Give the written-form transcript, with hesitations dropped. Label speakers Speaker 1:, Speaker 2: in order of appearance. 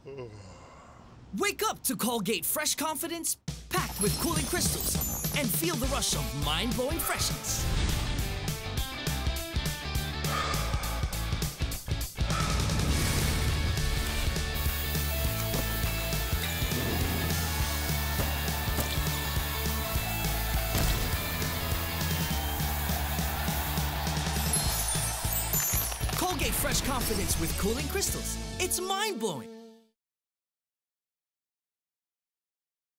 Speaker 1: Wake up to Colgate Fresh Confidence, packed with cooling crystals, and feel the rush of mind-blowing freshness. Colgate Fresh Confidence with cooling crystals. It's mind-blowing.